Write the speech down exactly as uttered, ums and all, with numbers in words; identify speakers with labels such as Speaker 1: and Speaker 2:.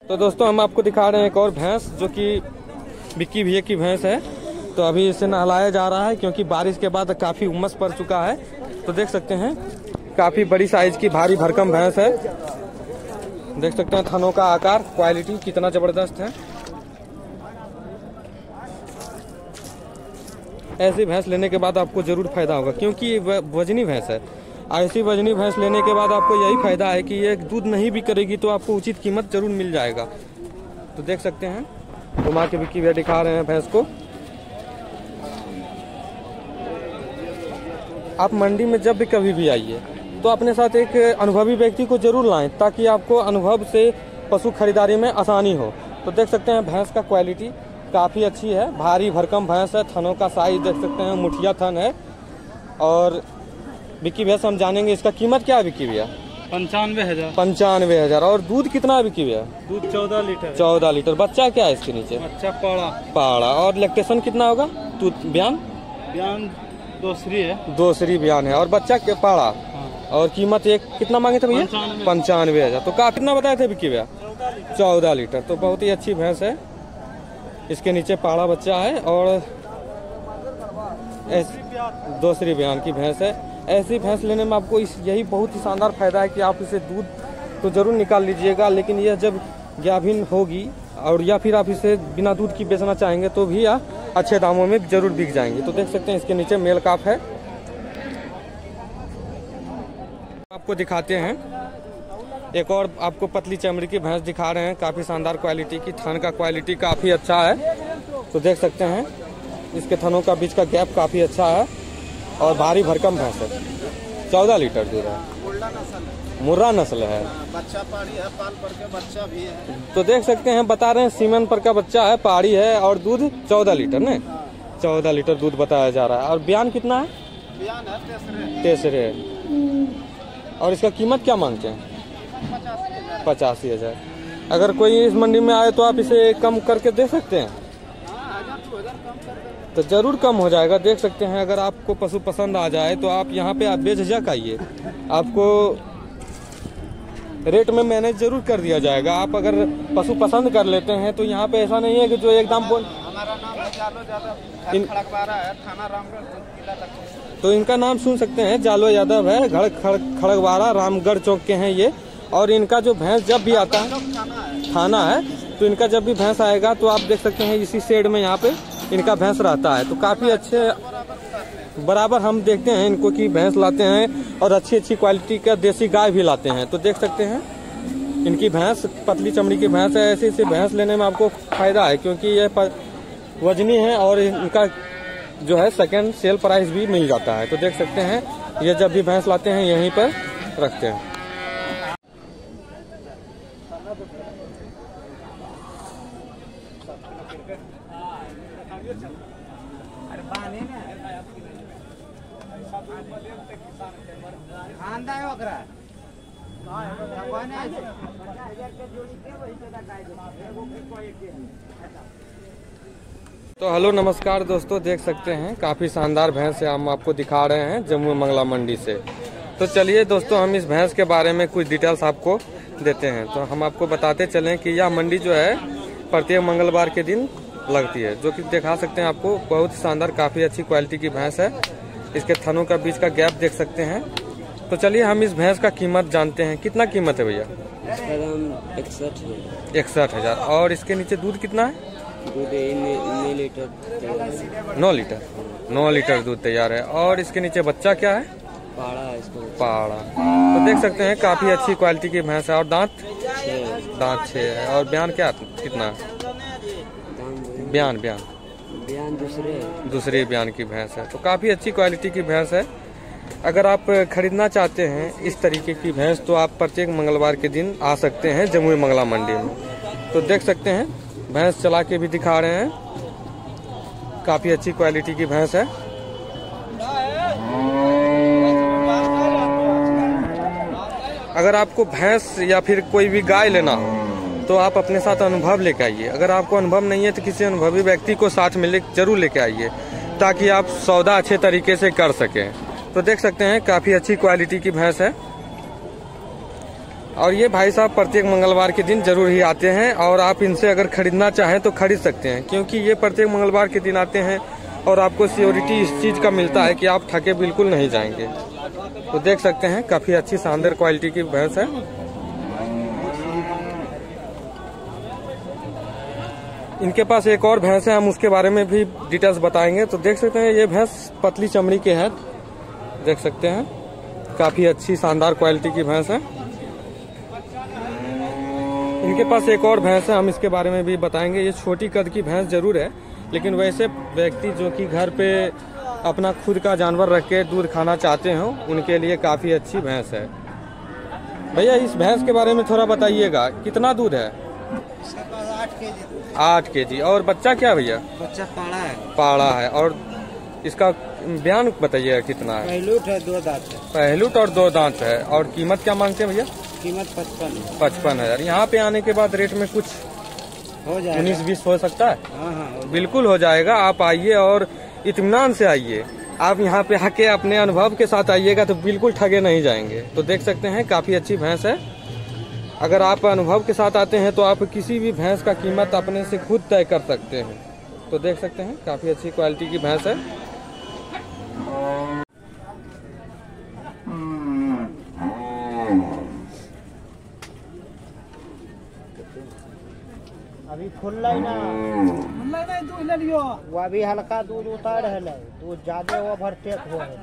Speaker 1: तो दोस्तों हम आपको दिखा रहे हैं एक और भैंस जो कि विक्की भैया की भैंस है। तो अभी इसे नहलाया जा रहा है क्योंकि बारिश के बाद काफ़ी उमस पड़ चुका है। तो देख सकते हैं काफ़ी बड़ी साइज की भारी भरकम भैंस है। देख सकते हैं थनों का आकार, क्वालिटी कितना ज़बरदस्त है। ऐसी भैंस लेने के बाद आपको ज़रूर फायदा होगा क्योंकि ये वजनी भैंस है। ऐसी वजनी भैंस लेने के बाद आपको यही फायदा है कि ये दूध नहीं भी करेगी तो आपको उचित कीमत जरूर मिल जाएगा। तो देख सकते हैं घुमा के विक्की भैया दिखा रहे हैं भैंस को। आप मंडी में जब भी कभी भी आइए तो अपने साथ एक अनुभवी व्यक्ति को जरूर लाएं ताकि आपको अनुभव से पशु खरीदारी में आसानी हो। तो देख सकते हैं भैंस का क्वालिटी काफ़ी अच्छी है, भारी भरकम भैंस है। थनों का साइज देख सकते हैं, मुठिया थन है। और विक्की भैया से हम जानेंगे इसका कीमत क्या है। विक्की भैया
Speaker 2: पंचानवे हजार
Speaker 1: पंचानवे हजार और दूध कितना है विक्की भैया?
Speaker 2: दूध चौदह लीटर
Speaker 1: चौदह लीटर। बच्चा क्या है इसके नीचे?
Speaker 2: अच्छा पाड़ा
Speaker 1: पाड़ा। और लैक्टेशन कितना होगा? दूध बयान
Speaker 2: बयान दूसरी है
Speaker 1: दूसरी बयान है और बच्चा के पाड़ा।
Speaker 2: हाँ।
Speaker 1: और कीमत एक कितना मांगे थे भैया? पंचानवे हजार। तो का कितना बताए थे विक्की भैया? चौदह लीटर। तो बहुत ही अच्छी भैंस है। इसके नीचे पाड़ा बच्चा है और दूसरी बयान की भैंस है। ऐसी भैंस लेने में आपको इस यही बहुत ही शानदार फायदा है कि आप इसे दूध तो जरूर निकाल लीजिएगा, लेकिन यह जब गाभिन होगी और या फिर आप इसे बिना दूध की बेचना चाहेंगे तो भी आप अच्छे दामों में जरूर बिक जाएंगे। तो देख सकते हैं इसके नीचे मेल काफ है। आपको दिखाते हैं एक और आपको पतली चमड़ी की भैंस दिखा रहे हैं, काफ़ी शानदार क्वालिटी की। थन का क्वालिटी काफ़ी अच्छा है। तो देख सकते हैं इसके थनों का बीच का गैप काफ़ी अच्छा है और भारी भरकम भैंस है। चौदह लीटर दूध है, मुर्रा नस्ल है।
Speaker 3: बच्चा पाड़ी है, पाल पर के बच्चा भी है।
Speaker 1: तो देख सकते हैं बता रहे हैं सीमन पर का बच्चा है, पहाड़ी है और दूध चौदह लीटर ने चौदह लीटर दूध बताया जा रहा है। और बयान कितना है?
Speaker 3: बयान है तेसरे
Speaker 1: तेसरे। और इसका कीमत क्या मांगते हैं? पचासी हजार। अगर कोई इस मंडी में आए तो आप इसे कम करके दे सकते हैं? तो जरूर कम हो जाएगा। देख सकते हैं अगर आपको पशु पसंद आ जाए तो आप यहाँ पे आप बेझिझक आइए, आपको रेट में मैनेज जरूर कर दिया जाएगा। आप अगर पशु पसंद कर लेते हैं तो यहाँ पे ऐसा नहीं है कि जो एकदम बोल।
Speaker 3: हमारा नाम है जालो यादव, इन... खड़गवारा है, थाना रामगढ़।
Speaker 1: तो इनका नाम सुन सकते हैं, जालो यादव है, घड़ खड़गवारा रामगढ़ चौक के हैं ये। और इनका जो भैंस जब भी आता है थाना है, तो इनका जब भी भैंस आएगा तो आप देख सकते हैं इसी शेड में यहाँ पे इनका भैंस रहता है। तो काफ़ी अच्छे बराबर हम देखते हैं इनको कि भैंस लाते हैं और अच्छी अच्छी क्वालिटी का देसी गाय भी लाते हैं। तो देख सकते हैं इनकी भैंस पतली चमड़ी की भैंस है। ऐसी ऐसी भैंस लेने में आपको फायदा है क्योंकि ये वजनी है और इनका जो है सेकेंड सेल प्राइस भी मिल जाता है। तो देख सकते हैं ये जब भी भैंस लाते हैं यहीं पर रखते हैं। तो हेलो नमस्कार दोस्तों, देख सकते हैं काफ़ी शानदार भैंस है हम आपको दिखा रहे हैं जम्मू मंगला मंडी से। तो चलिए दोस्तों हम इस भैंस के बारे में कुछ डिटेल्स आपको देते हैं। तो हम आपको बताते चलें कि यह मंडी जो है प्रत्येक मंगलवार के दिन लगती है, जो कि दिखा सकते हैं आपको। बहुत ही शानदार काफ़ी अच्छी क्वालिटी की भैंस है। इसके थनों का बीच का गैप देख सकते हैं। तो चलिए हम इस भैंस का कीमत जानते हैं। कितना कीमत है भैया?
Speaker 4: इकसठ
Speaker 1: इकसठ हजार। और इसके नीचे दूध कितना है?
Speaker 4: दूध नौ लीटर
Speaker 1: नौ लीटर नौ लीटर दूध तैयार है। और इसके नीचे बच्चा क्या है?
Speaker 4: पाड़ा है इसको।
Speaker 1: पाड़ा। तो देख सकते हैं काफ़ी अच्छी क्वालिटी की भैंस है। और दांत दांत छः है। और बयान क्या कितना? बयान बयान
Speaker 4: बयान दूसरे
Speaker 1: दूसरे बयान की भैंस है। तो काफ़ी अच्छी क्वालिटी की भैंस है। अगर आप खरीदना चाहते हैं इस तरीके की भैंस तो आप प्रत्येक मंगलवार के दिन आ सकते हैं जमुई मंगला मंडी में। तो देख सकते हैं भैंस चला के भी दिखा रहे हैं, काफ़ी अच्छी क्वालिटी की भैंस है। अगर आपको भैंस या फिर कोई भी गाय लेना हो तो आप अपने साथ अनुभव लेके आइए। अगर आपको अनुभव नहीं है तो किसी अनुभवी व्यक्ति को साथ में ले जरूर लेके आइए ताकि आप सौदा अच्छे तरीके से कर सकें। तो देख सकते हैं काफ़ी अच्छी क्वालिटी की भैंस है। और ये भाई साहब प्रत्येक मंगलवार के दिन जरूर ही आते हैं और आप इनसे अगर खरीदना चाहें तो खरीद सकते हैं, क्योंकि ये प्रत्येक मंगलवार के दिन आते हैं और आपको सिक्योरिटी इस चीज़ का मिलता है कि आप ठगे बिल्कुल नहीं जाएंगे। तो देख सकते हैं काफ़ी अच्छी शानदार क्वालिटी की भैंस है। इनके पास एक और भैंस है, हम उसके बारे में भी डिटेल्स बताएंगे। तो देख सकते हैं ये भैंस पतली चमड़ी के है, देख सकते हैं काफ़ी अच्छी शानदार क्वालिटी की भैंस है। इनके पास एक और भैंस है, हम इसके बारे में भी बताएंगे। ये छोटी कद की भैंस जरूर है, लेकिन वैसे व्यक्ति जो कि घर पे अपना खुद का जानवर रख के दूध खाना चाहते हो उनके लिए काफ़ी अच्छी भैंस है। भैया इस भैंस के बारे में थोड़ा बताइएगा, कितना दूध है?
Speaker 3: आठ के जी।
Speaker 1: आठ के जी। और बच्चा क्या भैया?
Speaker 3: बच्चा पाड़ा है।
Speaker 1: पाड़ा है। और इसका बयान बताइएगा कितना है?
Speaker 3: पहलूट है, दो दांत है।
Speaker 1: पहलूट और दो दांत है। और कीमत क्या मांगते हैं भैया?
Speaker 3: कीमत पचपन
Speaker 1: पचपन हजार। यहाँ पे आने के बाद रेट में कुछ
Speaker 3: हो जाएगा,
Speaker 1: उन्नीस बीस हो सकता है?
Speaker 3: हाँ हाँ
Speaker 1: बिल्कुल हो जाएगा। आप आइए और इत्मीनान से आइए। आप यहाँ पे आके अपने अनुभव के साथ आइएगा तो बिल्कुल ठगे नहीं जाएंगे। तो देख सकते हैं काफ़ी अच्छी भैंस है। अगर आप अनुभव के साथ आते हैं तो आप किसी भी भैंस का कीमत अपने से खुद तय कर सकते हैं। तो देख सकते हैं काफ़ी अच्छी क्वालिटी की भैंस है।
Speaker 3: अभी फुल लाइन वो अभी हल्का दूध उतार है, दूध ज्यादा ओवरटेक हो है।